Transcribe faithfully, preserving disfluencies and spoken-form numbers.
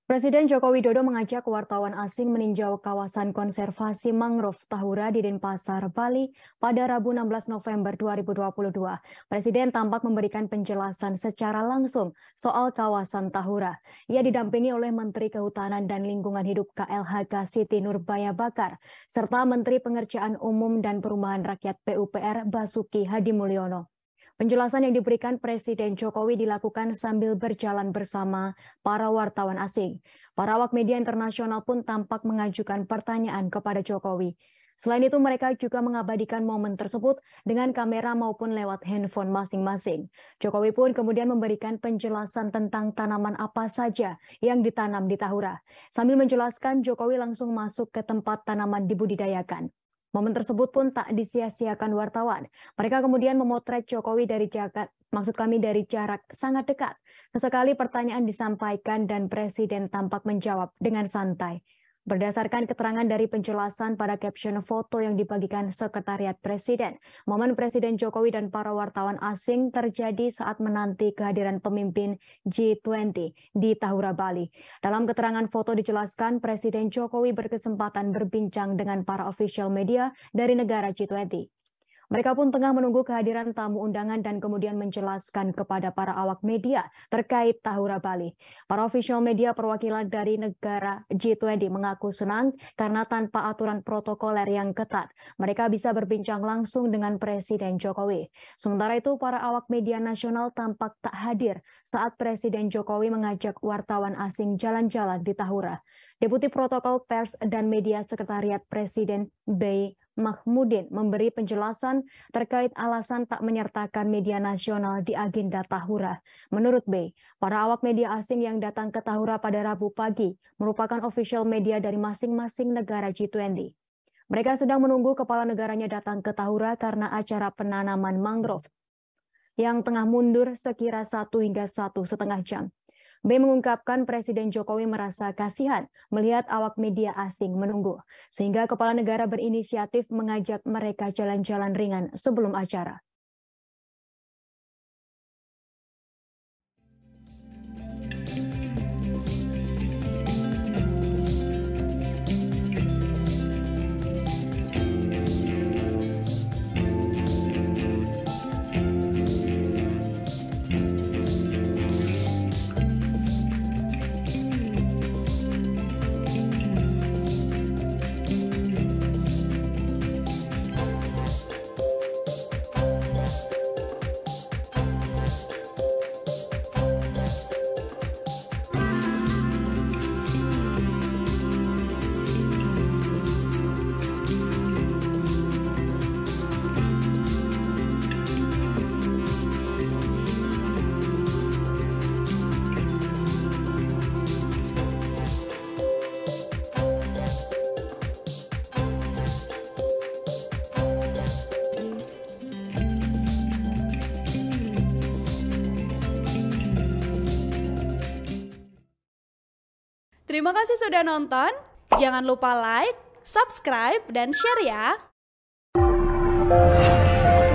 Presiden Joko Widodo mengajak wartawan asing meninjau kawasan konservasi mangrove Tahura di Denpasar, Bali pada Rabu enam belas November dua ribu dua puluh dua. Presiden tampak memberikan penjelasan secara langsung soal kawasan Tahura. Ia didampingi oleh Menteri Kehutanan dan Lingkungan Hidup K L H K Siti Nurbaya Bakar, serta Menteri Pengerjaan Umum dan Perumahan Rakyat P U P R Basuki Hadimulyono. Penjelasan yang diberikan Presiden Jokowi dilakukan sambil berjalan bersama para wartawan asing. Para awak media internasional pun tampak mengajukan pertanyaan kepada Jokowi. Selain itu, mereka juga mengabadikan momen tersebut dengan kamera maupun lewat handphone masing-masing. Jokowi pun kemudian memberikan penjelasan tentang tanaman apa saja yang ditanam di Tahura. Sambil menjelaskan, Jokowi langsung masuk ke tempat tanaman dibudidayakan. Momen tersebut pun tak disia-siakan wartawan. Mereka kemudian memotret Jokowi dari jarak, maksud kami dari jarak sangat dekat. Sesekali pertanyaan disampaikan dan Presiden tampak menjawab dengan santai. Berdasarkan keterangan dari penjelasan pada caption foto yang dibagikan Sekretariat Presiden, momen Presiden Jokowi dan para wartawan asing terjadi saat menanti kehadiran pemimpin G dua puluh di Tahura, Bali. Dalam keterangan foto dijelaskan, Presiden Jokowi berkesempatan berbincang dengan para official media dari negara G dua puluh. Mereka pun tengah menunggu kehadiran tamu undangan dan kemudian menjelaskan kepada para awak media terkait Tahura, Bali. Para official media perwakilan dari negara G dua puluh mengaku senang karena tanpa aturan protokoler yang ketat, mereka bisa berbincang langsung dengan Presiden Jokowi. Sementara itu, para awak media nasional tampak tak hadir saat Presiden Jokowi mengajak wartawan asing jalan-jalan di Tahura. Deputi Protokol Pers dan Media Sekretariat Presiden B. Mahmudin memberi penjelasan terkait alasan tak menyertakan media nasional di agenda Tahura. Menurut B, para awak media asing yang datang ke Tahura pada Rabu pagi merupakan official media dari masing-masing negara G dua puluh. Mereka sedang menunggu kepala negaranya datang ke Tahura karena acara penanaman mangrove yang tengah mundur sekira satu hingga satu setengah jam. B mengungkapkan Presiden Jokowi merasa kasihan melihat awak media asing menunggu, sehingga kepala negara berinisiatif mengajak mereka jalan-jalan ringan sebelum acara. Terima kasih sudah nonton. Jangan lupa like, subscribe, dan share ya.